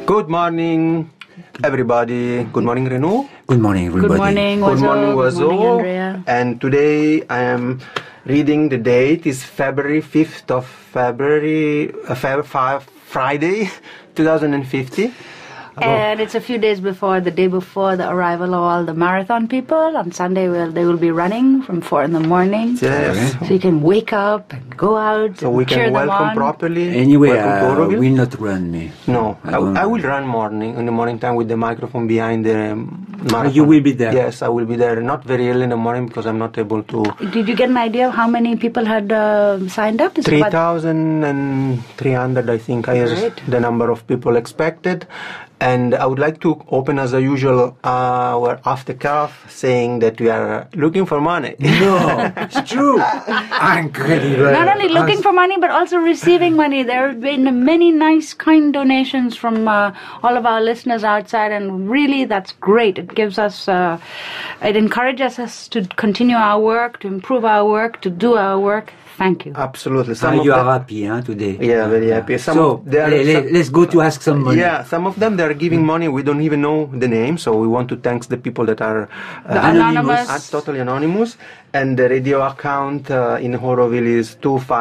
Good morning, everybody. Good morning, Renaud. Good morning, everybody. Good morning, Good morning, Good morning, Oiseau. Andrea. And today I am reading the date. It's February 5th of February, Friday, 2050. And it's a few days before, the day before the arrival of all the marathon people. On Sunday, they will be running from 4 in the morning. Yes. So you can wake up and go out So and we cheer can them welcome on. properly. Anyway, Welcome to Auroville. will not run me. No, don't I run. will run in the morning time with the microphone behind the marathon. You will be there? Yes, I will be there. Not very early in the morning because I'm not able to. Did you get an idea of how many people had signed up? Is it about- 3,300, I think, is Right. the number of people expected. And I would like to open, as usual, our after calf saying that we are looking for money. No, it's true. Incredible. Not only looking for money, but also receiving money. There have been many nice, kind donations from all of our listeners outside, and really, that's great. It gives us, it encourages us to continue our work, to improve our work, to do our work. Thank you. Absolutely. You are happy today. Yeah, very happy. Let's go to ask some money. Yeah, some of them, they are giving money. We don't even know the name, so we want to thank the people that are Anonymous. totally anonymous. And the radio account in Auroville is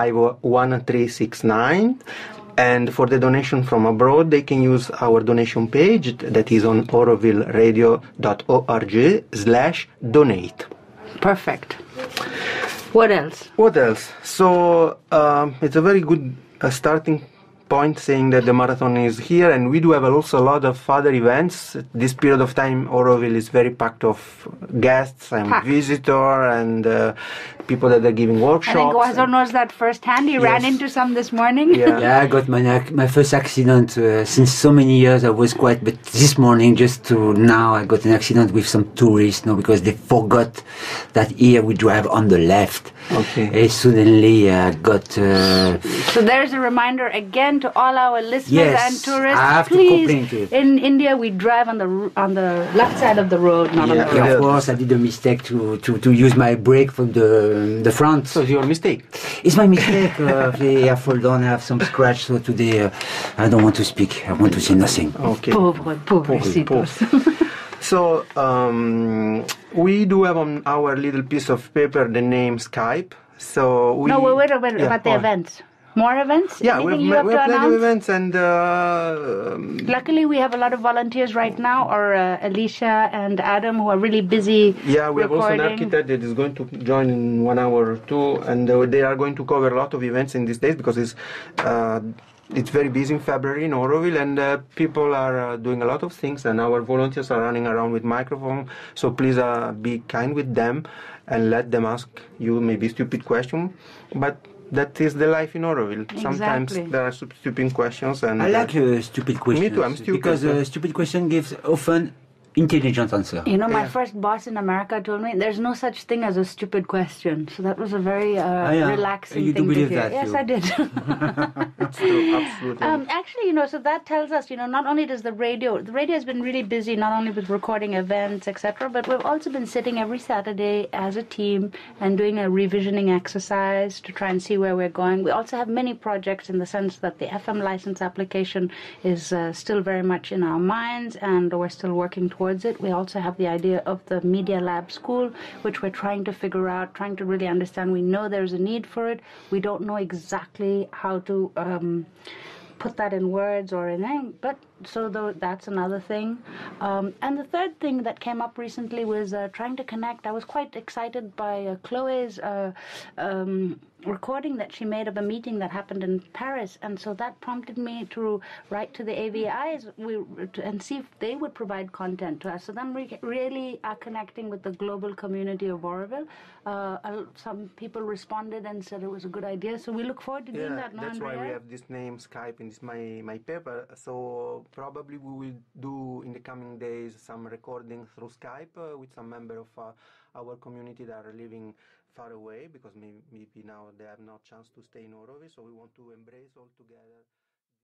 251369. And for the donation from abroad, they can use our donation page that is on aurovilleradio.org/donate. Perfect. What else? What else? So it's a very good starting point saying that the marathon is here, and we do have also a lot of other events. This period of time, Auroville is very packed of guests and visitors and people that are giving workshops. I think Oiseau knows that firsthand. He ran into some this morning. Yeah. I got my first accident since so many years. I was quiet, but this morning, now, I got an accident with some tourists, because they forgot that here we drive on the left. Okay. And suddenly I got. So there's a reminder again to all our listeners and tourists. I have to please, complain to it. in India we drive on the left side of the road, not on the right. Of course, I did a mistake to use my brake from the front. So it's your mistake. It's my mistake. I fall down, I have some scratch. So today I don't want to speak. I want to say nothing. Okay. Pobrecitos. So we do have on our little piece of paper the name Skype. So we wait about the on. events. More events? Yeah, we Anything have you have to plenty of announce? events, and Luckily, we have a lot of volunteers right now, or Alicia and Adam, who are really busy. yeah, we have also an recording. architect that is going to join in 1 hour or two, and they are going to cover a lot of events in these days because it's very busy in February in Auroville, and people are doing a lot of things, and our volunteers are running around with microphone. So please be kind with them and let them ask you maybe stupid question, but that is the life in Auroville. Sometimes Exactly. there are stupid questions, and I like stupid questions. Me too, I'm stupid. Because a stupid question gives often intelligent answer. My first boss in America told me there's no such thing as a stupid question. So that was a very relaxing You do thing to believe hear. that, Yes, you? I did. it's true, absolutely. Actually, so that tells us, not only does the radio has been really busy, not only with recording events, etc., but we've also been sitting every Saturday as a team and doing a revisioning exercise to try and see where we're going. We also have many projects in the sense that the FM license application is still very much in our minds, and we're still working towards it. We also have the idea of the Media Lab School, which we're trying to figure out, trying to really understand. We know there's a need for it. We don't know exactly how to put that in words or in anything, but that's another thing. And the third thing that came up recently was trying to connect. I was quite excited by Chloe's recording that she made of a meeting that happened in Paris, and so that prompted me to write to the AVIs and see if they would provide content to us. So then we really are connecting with the global community of Auroville. Some people responded and said it was a good idea, so we look forward to doing that now, that's Andrea. why we have this name Skype in my paper. So probably we will do in the coming days some recording through Skype with some member of our community that are living far away, because maybe now they have no chance to stay in Auroville, so we want to embrace all together